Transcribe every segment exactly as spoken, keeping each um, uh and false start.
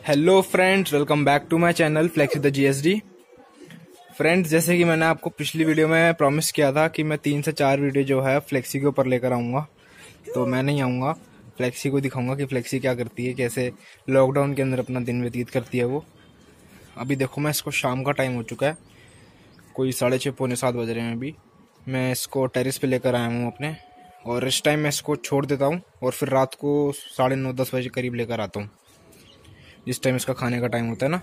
Hello friends, welcome back to my channel Flexi the GSD. Friends, जैसे कि मैंने आपको पिछली वीडियो में प्रॉमिस किया था कि मैं तीन से चार वीडियो जो है फ्लेक्सी के ऊपर लेकर आऊँगा, तो मैं नहीं आऊँगा। फ्लेक्सी को दिखाऊंगा कि फ्लेक्सी क्या करती है, कैसे लॉकडाउन के अंदर अपना दिन व्यतीत करती है वो। अभी देखो, मैं इसको शाम का टाइम हो चुका है, कोई साढ़े छः पौने सात बज रहे हैं। अभी मैं इसको टेरिस पे लेकर आया हूँ अपने, और इस टाइम मैं इसको छोड़ देता हूँ और फिर रात को साढ़े नौ दस बजे करीब लेकर आता हूँ, जिस टाइम इसका खाने का टाइम होता है ना।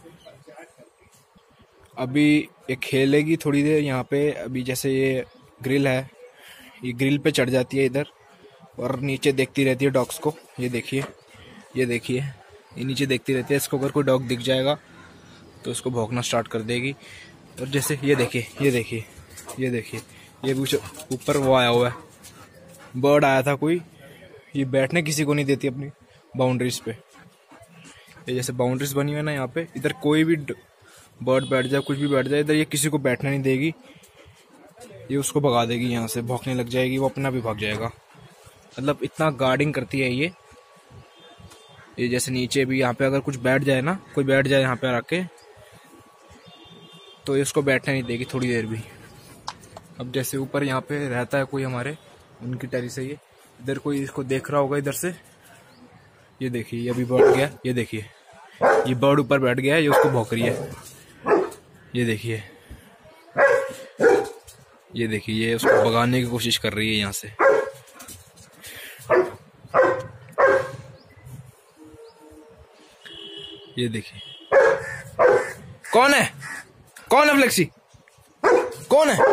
अभी ये खेलेगी थोड़ी देर यहाँ पे। अभी जैसे ये ग्रिल है, ये ग्रिल पे चढ़ जाती है इधर और नीचे देखती रहती है डॉग्स को। ये देखिए, ये देखिए, ये नीचे देखती रहती है। इसको अगर कोई डॉग दिख जाएगा तो इसको भौंकना स्टार्ट कर देगी। और जैसे ये देखिए, ये देखिए, ये देखिए, ये ऊपर वो आया हुआ है, बर्ड आया था कोई। ये बैठने किसी को नहीं देती अपनी बाउंड्रीज पे। ये जैसे बाउंड्रीज बनी हुई है ना, यहाँ पे इधर कोई भी बर्ड बैठ जाए, कुछ भी बैठ जाए, इधर ये किसी को बैठने नहीं देगी। ये उसको भगा देगी, यहाँ से भौंकने लग जाएगी, वो अपना भी भाग जाएगा। मतलब इतना गार्डिंग करती है ये। ये जैसे नीचे भी यहाँ पे अगर कुछ बैठ जाए ना, कोई बैठ जाए यहाँ पे आके, तो ये उसको बैठने नहीं देगी थोड़ी देर भी। अब जैसे ऊपर यहाँ पे रहता है कोई हमारे, उनकी टेरिस है ये, इधर कोई इसको देख रहा होगा इधर से। ये देखिए, ये अभी बैठ गया, ये देखिए, ये बर्ड ऊपर बैठ गया है, ये उसको भौंक रही है। ये देखिए, ये देखिए, ये उसको भगाने की कोशिश कर रही है यहाँ से। ये देखिए, कौन है, कौन है फ्लेक्सी, कौन है?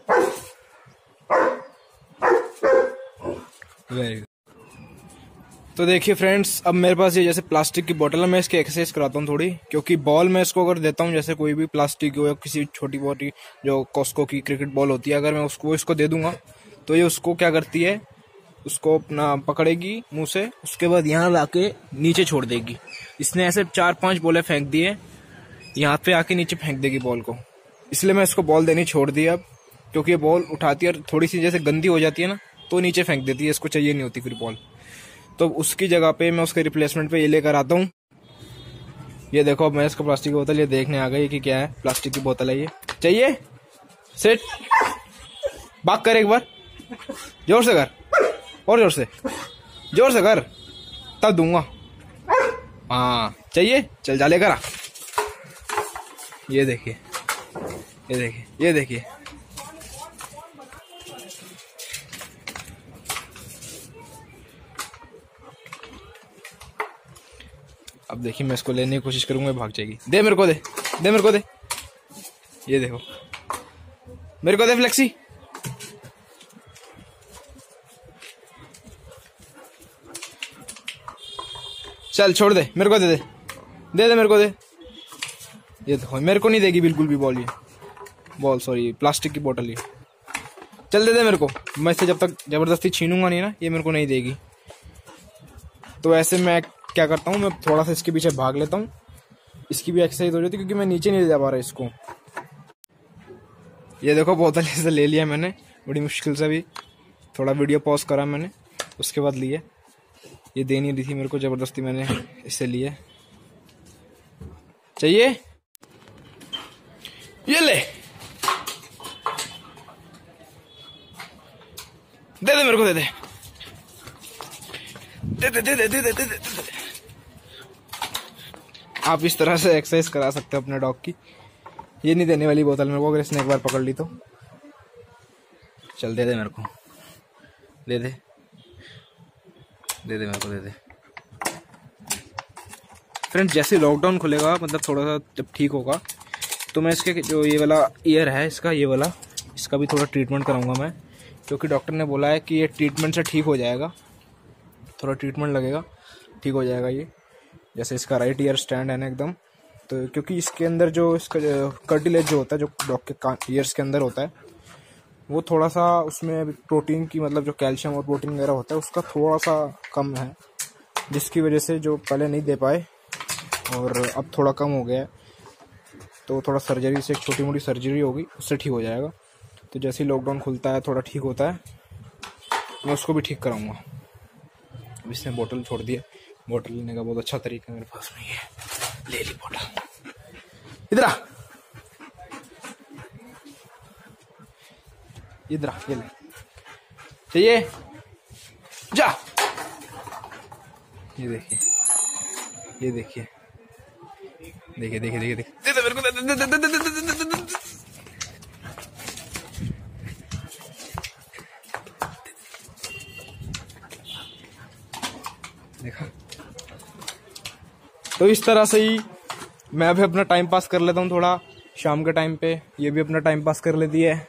Very good. तो देखिए फ्रेंड्स, अब मेरे पास ये जैसे प्लास्टिक की बोतल है, मैं इसकी एक्सरसाइज कराता हूँ थोड़ी, क्योंकि बॉल मैं इसको अगर देता हूँ, जैसे कोई भी प्लास्टिक हो या किसी छोटी मोटी जो कॉस्को की क्रिकेट बॉल होती है, अगर मैं उसको इसको दे दूंगा तो ये उसको क्या करती है, उसको अपना पकड़ेगी मुंह से, उसके बाद यहाँ लाके नीचे छोड़ देगी। इसने ऐसे चार पांच बॉलें फेंक दिए, यहाँ पे आके नीचे फेंक देगी बॉल को। इसलिए मैं इसको बॉल देनी छोड़ दी अब, क्योंकि ये बॉल उठाती है और थोड़ी सी जैसे गंदी हो जाती है ना, तो नीचे फेंक देती है, इसको चाहिए नहीं होती फिर बॉल। तो उसकी जगह पे मैं उसके रिप्लेसमेंट पे ये लेकर आता हूँ। ये देखो, अब मैं इसको प्लास्टिक की बोतल ये देखने आ गई कि क्या है, प्लास्टिक की बोतल है ये। चाहिए? सेट, बात कर एक बार, जोर से कर, और जोर से, जोर से कर, तब दूंगा। हाँ, चाहिए? चल जा लेकर आ। ये देखिए, ये देखिए, ये देखिए, अब देखिए, मैं इसको लेने की कोशिश करूंगा, भाग जाएगी। दे मेरे को, दे दे मेरे को, दे। ये देखो, मेरे को दे फ्लेक्सी। चल छोड़ दे, मेरे को दे दे दे दे मेरे को दे। ये देखो, मेरे को नहीं देगी बिल्कुल भी बॉल, ये बॉल सॉरी प्लास्टिक की बोतल ये। चल दे दे मेरे को, मैं इससे जब तक जबरदस्ती छीनूंगा नहीं ना, ये मेरे को नहीं देगी। तो ऐसे मैं क्या करता हूँ, मैं थोड़ा सा इसके पीछे भाग लेता हूँ, इसकी भी एक्सरसाइज हो जाती है, क्योंकि मैं नीचे नहीं ले जा पा रहा इसको। ये देखो, बोतल से ले लिया मैंने, बड़ी मुश्किल से भी, थोड़ा वीडियो पॉज करा मैंने, उसके बाद लिए। ये दे नहीं रही थी मेरे को, जबरदस्ती मैंने इससे लिए। चाहिए? ये ले, दे दे मेरे को, दे दे दे दे दे दे दे दे दे दे। आप इस तरह से एक्सरसाइज करा सकते हो अपने डॉग की। ये नहीं देने वाली बोतल मेरे को, अगर इसने एक बार पकड़ ली तो। चल दे दे मेरे को, दे दे दे दे मेरे को, दे दे। फ्रेंड्स, जैसे लॉकडाउन खुलेगा, मतलब थोड़ा सा जब ठीक होगा, तो मैं इसके जो ये वाला ईयर है इसका, ये वाला, इसका भी थोड़ा ट्रीटमेंट कराऊंगा मैं, क्योंकि डॉक्टर ने बोला है कि ये ट्रीटमेंट से ठीक हो जाएगा। थोड़ा ट्रीटमेंट लगेगा, ठीक हो जाएगा ये। जैसे इसका राइट ईयर स्टैंड है ना एकदम, तो क्योंकि इसके अंदर जो इसका कार्टिलेज जो होता है, जो डॉग के ईयर्स के अंदर होता है, वो थोड़ा सा उसमें प्रोटीन की, मतलब जो कैल्शियम और प्रोटीन वगैरह होता है उसका थोड़ा सा कम है, जिसकी वजह से जो पहले नहीं दे पाए और अब थोड़ा कम हो गया है। तो थोड़ा सर्जरी से, एक छोटी मोटी सर्जरी होगी, उससे ठीक हो जाएगा। तो जैसे ही लॉकडाउन खुलता है, थोड़ा ठीक होता है, मैं उसको भी ठीक कराऊंगा। इसने बोतल छोड़ दिया, बोतल लेने का बहुत अच्छा तरीका मेरे पास नहीं है। ले ली बोतल, इधर आ, इधर आ, ये ले, चाहिए जा। ये देखिए, ये देखिए, देखिए देखिए देखिए देखिए, दे दे मेरे को, दे दे दे दे दे दे दे दे। देखा। तो इस तरह से ही मैं भी अपना टाइम पास कर लेता हूँ थोड़ा शाम के टाइम पे, ये भी अपना टाइम पास कर लेती है।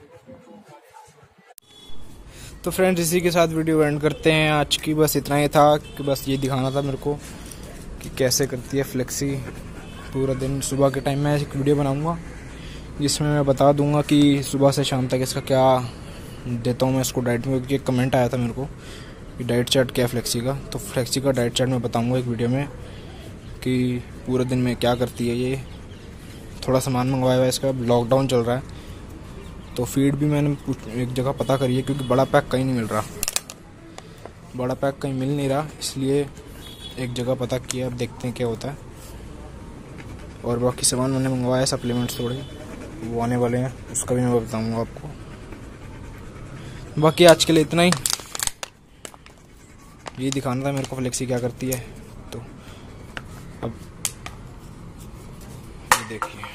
तो फ्रेंड्स इसी के साथ वीडियो एंड करते हैं आज की। बस इतना ही था कि बस ये दिखाना था मेरे को कि कैसे करती है फ्लेक्सी पूरा दिन। सुबह के टाइम में एक वीडियो बनाऊंगा जिसमें मैं बता दूंगा कि सुबह से शाम तक इसका क्या देता हूँ मैं इसको डाइट में, क्योंकि एक कमेंट आया था मेरे को कि डाइट चार्ट क्या है फ्लेक्सी का। तो फ्लेक्सी का डाइट चार्ट मैं बताऊँगा एक वीडियो में कि पूरे दिन में क्या करती है ये। थोड़ा सामान मंगवाया हुआ है इसका, लॉकडाउन चल रहा है तो फीड भी मैंने एक जगह पता करी है, क्योंकि बड़ा पैक कहीं नहीं मिल रहा, बड़ा पैक कहीं मिल नहीं रहा, इसलिए एक जगह पता किया। अब देखते हैं क्या होता है। और बाकी सामान मैंने मंगवाया, सप्लीमेंट्स थोड़े वो आने वाले हैं, उसका भी मैं बताऊंगा आपको। बाकी आज के लिए इतना ही, ये दिखाना था मेरे को फ्लेक्सी क्या करती है। तो अब ये देखिए।